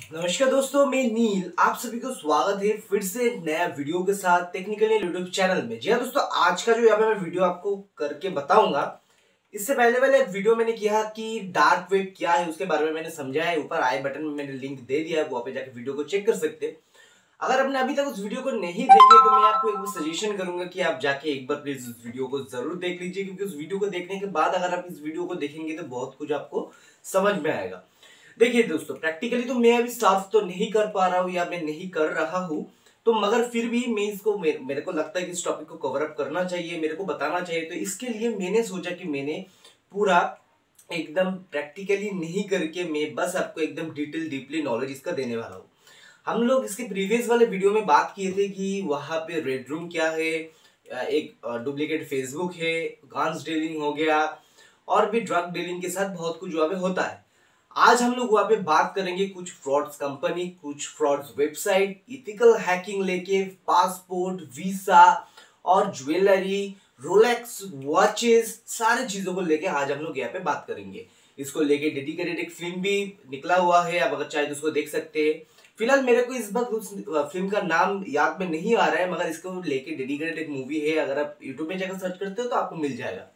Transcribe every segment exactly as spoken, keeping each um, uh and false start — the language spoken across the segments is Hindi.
नमस्कार दोस्तों, मैं नील आप सभी को स्वागत है फिर से एक नया वीडियो के साथ टेक्निकली यूट्यूब चैनल में। जी हाँ दोस्तों, आज का जो यहाँ पे मैं वीडियो आपको करके बताऊंगा, इससे पहले वाले एक वीडियो मैंने किया कि डार्क वेब क्या है उसके बारे में मैंने समझाया है। ऊपर आई बटन में मैंने लिंक दे दिया है, वहां पे जाकर वीडियो को चेक कर सकते हैं। अगर आपने अभी तक उस वीडियो को नहीं देखे तो मैं आपको एक बार सजेशन करूंगा कि आप जाके एक बार प्लीज उस वीडियो को जरूर देख लीजिए, क्योंकि उस वीडियो को देखने के बाद अगर आप इस वीडियो को देखेंगे तो बहुत कुछ आपको समझ में आएगा। देखिए दोस्तों, प्रैक्टिकली तो मैं अभी साफ तो नहीं कर पा रहा हूँ या मैं नहीं कर रहा हूँ, तो मगर फिर भी मैं इसको मे, मेरे को लगता है कि इस टॉपिक को कवर अप करना चाहिए, मेरे को बताना चाहिए। तो इसके लिए मैंने सोचा कि मैंने पूरा एकदम प्रैक्टिकली नहीं करके मैं बस आपको एकदम डिटेल डीपली नॉलेज इसका देने वाला हूँ। हम लोग इसके प्रीवियस वाले वीडियो में बात किए थे कि वहां पे रेड रूम क्या है, एक डुप्लीकेट फेसबुक है, गांस डीलिंग हो गया, और भी ड्रग डीलिंग के साथ बहुत कुछ वहां पे होता है। आज हम लोग वहां पे बात करेंगे कुछ फ्रॉड्स कंपनी, कुछ फ्रॉड्स वेबसाइट, इथिकल हैकिंग लेके पासपोर्ट, वीसा और ज्वेलरी, रोलेक्स, वॉचेस, सारी चीजों को लेके आज हम लोग यहाँ पे बात करेंगे। इसको लेके डेडिकेटेड एक फिल्म भी निकला हुआ है, आप अगर चाहे तो उसको देख सकते हैं। फिलहाल मेरे को इस वक्त उस फिल्म का नाम याद में नहीं आ रहा है, मगर इसको लेके डेडिकेटेड एक मूवी है, अगर आप यूट्यूब में जाकर सर्च करते हो तो आपको मिल जाएगा।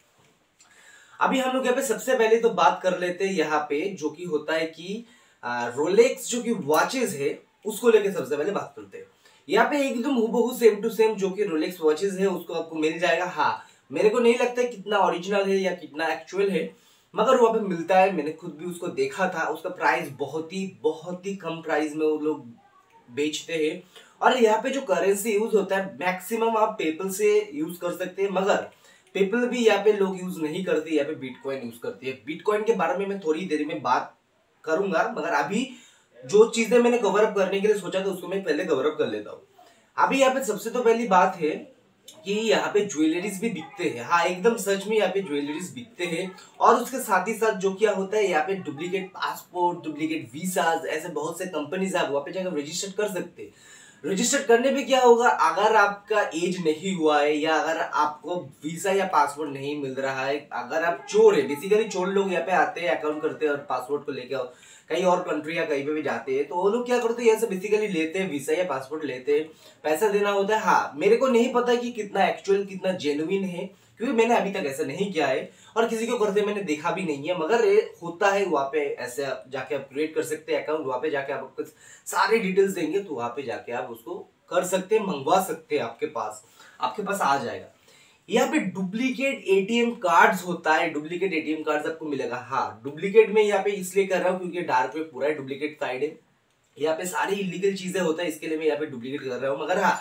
अभी हम लोग यहाँ पे सबसे पहले तो बात कर लेते हैं यहाँ पे जो कि होता है कि रोलेक्स जो कि वॉचेस है उसको लेके सबसे पहले बात करते हैं। यहाँ पे एकदम हूबहू सेम टू सेम जो कि रोलेक्स वॉचेस है उसको आपको मिल जाएगा। हाँ, मेरे को नहीं लगता है कितना ओरिजिनल है या कितना एक्चुअल है, मगर वहां पे मिलता है। मैंने खुद भी उसको देखा था, उसका प्राइस बहुत ही बहुत ही कम प्राइस में वो लोग बेचते हैं। और यहाँ पे जो करेंसी यूज होता है मैक्सिमम आप पेपल से यूज कर सकते हैं, मगर पेपल भी यहाँ पे लोग यूज नहीं करते, यहाँ पे बिटकॉइन यूज करते हैं। बिटकॉइन के बारे में मैं थोड़ी देर में बात करूंगा, मगर अभी जो चीजें मैंने कवर अप करने के लिए सोचा था उसको मैं पहले कवर अप कर लेता हूँ। अभी यहाँ पे सबसे तो पहली बात है कि यहाँ पे ज्वेलरीज भी बिकते हैं। हाँ, एकदम सच में यहाँ पे ज्वेलरीज बिकते हैं। और उसके साथ ही साथ जो क्या होता है, यहाँ पे डुप्लीकेट पासपोर्ट, डुप्लीकेट वीसाज, ऐसे बहुत से कंपनीज आप वहाँ पे जाकर रजिस्टर कर सकते हैं। रजिस्टर करने पे क्या होगा, अगर आपका एज नहीं हुआ है या अगर आपको वीजा या पासपोर्ट नहीं मिल रहा है, अगर आप चोर है, बेसिकली चोर लोग यहाँ पे आते हैं, अकाउंट करते हैं और पासपोर्ट को लेकर कहीं और कंट्री या कहीं पे भी जाते हैं, तो वो लोग क्या करते हैं, ऐसे बेसिकली लेते हैं, वीसा या पासपोर्ट लेते हैं, पैसा देना होता है। हाँ, मेरे को नहीं पता कि कितना एक्चुअल कितना जेन्युइन है, क्योंकि मैंने अभी तक ऐसा नहीं किया है और किसी को करते मैंने देखा भी नहीं है, मगर ये होता है। वहां पे ऐसे जाके आप क्रिएट कर सकते हैं अकाउंट, वहां पे जाके आपको सारे डिटेल्स देंगे, तो वहां पे जाके आप उसको कर सकते हैं, मंगवा सकते हैं, आपके पास आपके पास आ जाएगा। यहाँ पे डुप्लीकेट एटीएम कार्ड्स होता है, डुप्लीकेट एटीएम कार्ड्स आपको मिलेगा। हाँ, डुप्लीकेट में यहाँ पे इसलिए कर रहा हूँ क्योंकि डार्क वेब पूरा डुप्लीकेट साइड है, यहाँ पे सारी इलीगल चीजें होता है, इसके लिए मैं यहाँ पे डुप्लीकेट कर रहा हूँ। मगर हाँ,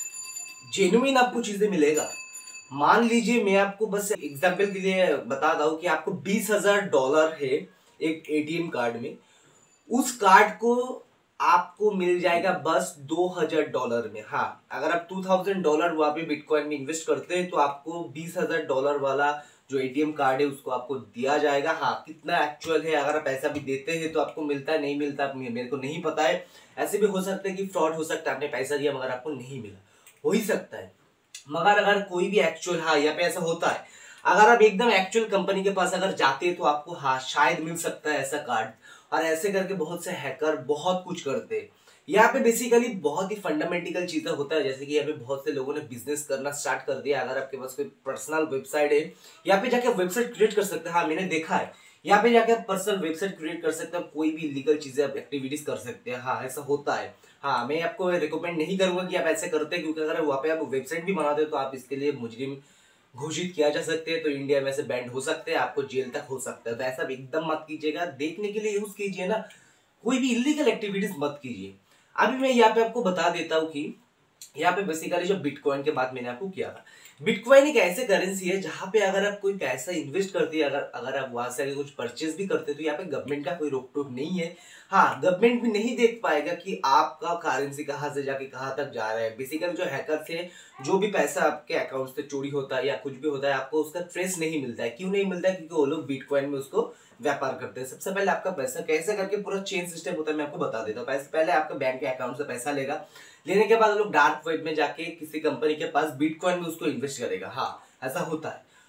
जेन्युइन आपको चीजें मिलेगा। मान लीजिए मैं आपको बस एग्जाम्पल के लिए बता दूं कि आपको बीस हजार डॉलर है एक एटीएम कार्ड में, उस कार्ड को आपको मिल जाएगा बस दो हजार डॉलर में। हाँ, अगर आप दो हज़ार डॉलर वहां पे बिटकॉइन में इन्वेस्ट करते हैं तो आपको बीस हजार डॉलर वाला जो एटीएम कार्ड है उसको आपको दिया जाएगा। हाँ, कितना एक्चुअल है, अगर आप पैसा भी देते हैं तो आपको मिलता है, नहीं मिलता मेरे को नहीं पता है। ऐसे भी हो सकता है कि फ्रॉड हो सकता है, आपने पैसा दिया मगर आपको नहीं मिला, हो ही सकता है। मगर अगर कोई भी एक्चुअल, हाँ यहाँ पे ऐसा होता है, अगर आप एकदम एक्चुअल कंपनी के पास अगर जाते हैं तो आपको हाँ शायद मिल सकता है ऐसा कार्ड। और ऐसे करके बहुत से हैकर बहुत कुछ करते हैं। यहाँ पे बेसिकली बहुत ही फंडामेंटल चीजें होता है, जैसे कि यहाँ पे बहुत से लोगों ने बिजनेस करना स्टार्ट कर दिया। अगर आपके पास कोई पर्सनल वेबसाइट है, यहाँ पे जाके वेबसाइट क्रिएट कर सकते हैं। हाँ, मैंने देखा है, यहाँ पे जाके आप पर्सनल वेबसाइट क्रिएट कर सकते हैं, कोई भी लीगल चीजें आप एक्टिविटीज कर सकते हैं। हाँ, ऐसा होता है। हाँ, मैं आपको रिकमेंड नहीं करूंगा कि आप ऐसे करते हैं, क्योंकि अगर वहाँ पे आप वेबसाइट भी बनाते हो तो आप इसके लिए मुजरिम घोषित किया जा सकते हैं, तो इंडिया में से बैंड हो सकते हैं, आपको जेल तक हो सकता है। तो ऐसा एकदम मत कीजिएगा, देखने के लिए यूज कीजिए ना, कोई भी इलीगल एक्टिविटीज मत कीजिए। अभी मैं यहाँ पे आपको बता देता हूँ कि यहाँ पे बेसिकली जो बिटकॉइन के बात मैंने आपको किया था, बिटकॉइन एक ऐसे करेंसी है जहां पे अगर आप कोई पैसा इन्वेस्ट करते हैं, अगर अगर आप वहां से कुछ परचेज भी करते हैं तो यहाँ पे गवर्नमेंट का कोई रोक टोक नहीं है। हाँ, गवर्नमेंट भी नहीं देख पाएगा कि आपका करेंसी कहाँ से जाके कहाँ तक जा रहा है। बेसिकली जो हैकर से जो भी पैसा आपके अकाउंट से चोरी होता है या कुछ भी होता है, आपको उसका ट्रेस नहीं मिलता है। क्यों नहीं मिलता है? क्योंकि वो लोग बिटकॉइन में उसको व्यापार करते हैं। सबसे पहले आपका पैसा कैसे करके पूरा चेन सिस्टम होता है मैं आपको बता देता हूँ। पहले आपका बैंक के अकाउंट से पैसा लेगा, लेने के बाद लोग डार्क वेब में जाके किसी कंपनी के पास बिटकॉइन में उसको इन्वेस्ट करेगा। हाँ, ऐसा होता है।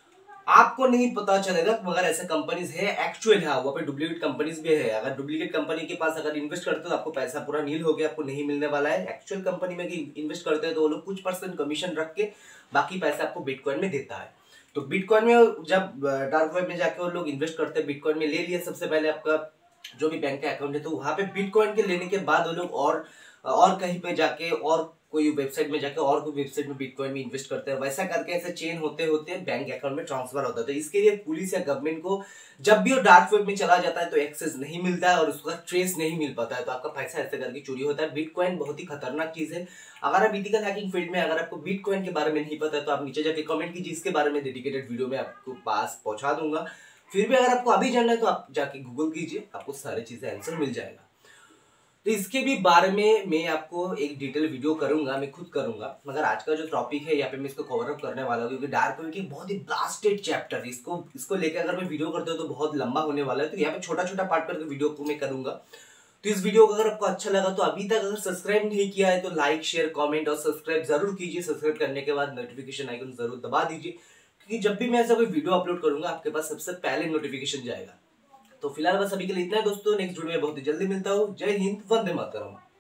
आपको नहीं पता चलेगा, मगर ऐसे कंपनीज है एक्चुअल है, वहाँ पे डुप्लीकेट कंपनीज भी है। अगर डुप्लीकेट कंपनी के पास अगर इन्वेस्ट करते हो तो आपको पैसा पूरा नील हो गया, आपको नहीं मिलने वाला है। एक्चुअल कंपनी में इन्वेस्ट करते हैं तो वो लोग कुछ परसेंट कमीशन रख के बाकी पैसा आपको बिटकॉइन में देता है। तो बिटकॉइन में जब डार्क वेब में जाके वो लोग इन्वेस्ट करते हैं, बिटकॉइन में ले लिया सबसे पहले आपका जो भी बैंक का अकाउंट है, तो वहां पे बिटकॉइन के लेने के बाद वो लोग और और कहीं पे जाके और कोई वेबसाइट में जाके और कोई वेबसाइट में बिटकॉइन में इन्वेस्ट करते हैं। वैसा करके ऐसे चेन होते होते बैंक अकाउंट में ट्रांसफर होता है। तो इसके लिए पुलिस या गवर्नमेंट को जब भी वो डार्क वेब में चला जाता है तो एक्सेस नहीं मिलता है और उसका ट्रेस नहीं मिल पाता है, तो आपका पैसा ऐसे करके चोरी होता है। बिटकॉइन बहुत ही खतरनाक चीज है। अगर आप इथिकल हैकिंग फील्ड में अगर आपको बिटकॉइन के बारे में नहीं पता है तो आप नीचे जाके कमेंट कीजिए, इसके बारे में डेडिकेटेड वीडियो में आपको पास पहुंचा दूंगा। फिर भी अगर आपको अभी जानना है तो आप जाके गूगल कीजिए, आपको सारी चीजें आंसर मिल जाएगा। तो इसके भी बारे में मैं आपको एक डिटेल वीडियो करूंगा, मैं खुद करूंगा। मगर आज का जो टॉपिक है यहाँ पे मैं इसको कवर अप करने वाला हूँ, क्योंकि डार्क वेब की बहुत ही ब्लास्टेड चैप्टर है। इसको इसको लेकर अगर मैं वीडियो करता हूँ तो बहुत लंबा होने वाला है, तो यहाँ पे छोटा छोटा पार्ट करके वीडियो को मैं करूंगा। तो इस वीडियो को अगर आपको अच्छा लगा तो अभी तक अगर सब्सक्राइब नहीं किया है तो लाइक शेयर कॉमेंट और सब्सक्राइब जरूर कीजिए। सब्सक्राइब करने के बाद नोटिफिकेशन आइकन जरूर दबा दीजिए, क्योंकि जब भी मैं ऐसा कोई वीडियो अपलोड करूंगा आपके पास सबसे पहले नोटिफिकेशन जाएगा। तो फिलहाल बस अभी के लिए इतना है दोस्तों, नेक्स्ट वीडियो में बहुत ही जल्दी मिलता हूँ। जय हिंद, वंदे मातरम।